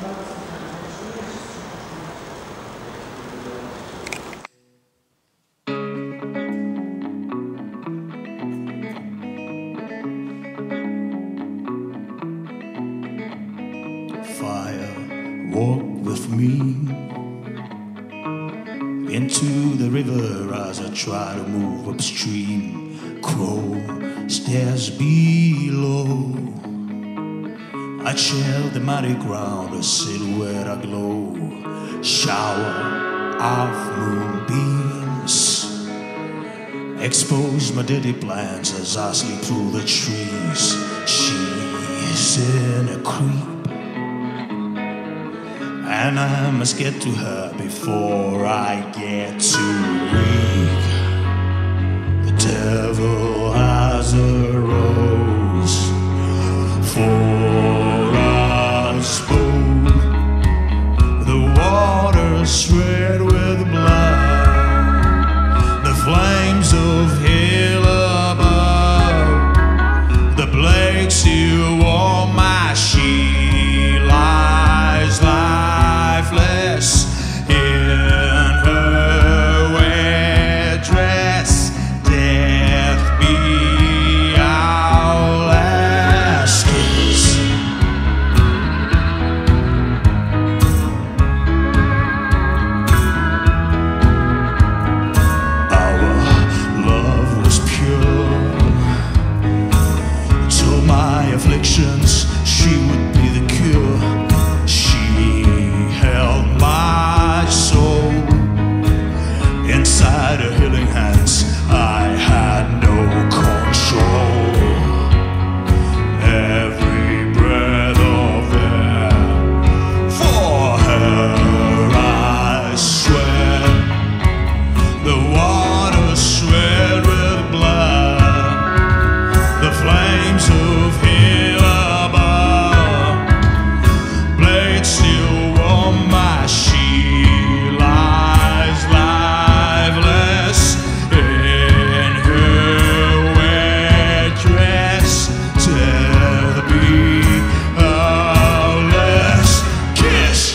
Walk with me into the river as I try to move upstream. Crow stares below. I shell the muddy ground, a silhouette aglow. Shower of moonbeams expose my dirty plans as I sleep through the trees. She's in a creep, and I must get to her before I get too weak. The devil has a rose for us both. The water's red with blood, the flames of hell above, the blade still on my shield lies lifeless in her wet dress. Death be our last kiss. Our love was pure. To my afflictions, she would be the cure. Held my soul inside her healing hands. I had no control. Every breath of air for her I swear. The water's red with blood, the flames of hell above, blades still on my shield lies lifeless in her wet dress. Death be our last kiss.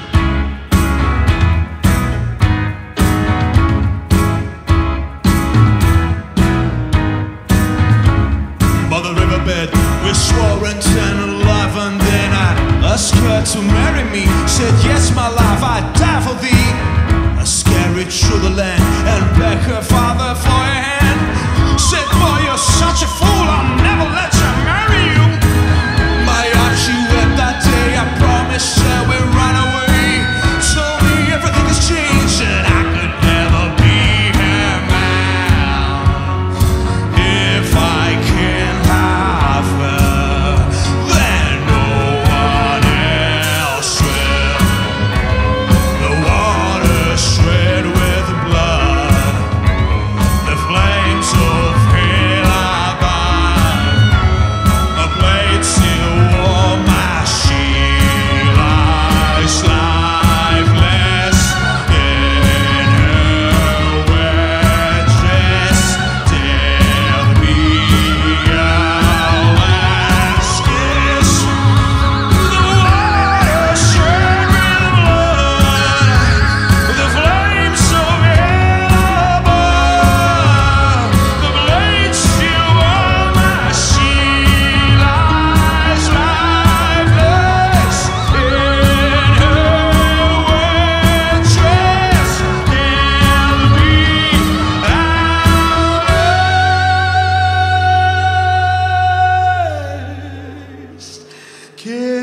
By the riverbed we swore and turned alive, and then I asked her to marry me. Said yes, my love, I'd die for thee. I scurried through the land and begged her father for a hand. Said, boy, you're such a fool, I'll never let you marry you. My heart, she wept that day. I promised her we'd run away. Told me everything has changed and I could never be her man. If I can have her, then no one else will. The water's red with blood, the flames of hell above, a blade still on my shield lies lifeless in her wet dress. Death be our last kiss. The water's red with blood, the flames of hell above, the blade still on my shield lies lifeless in her wet dress. Death be our last kiss.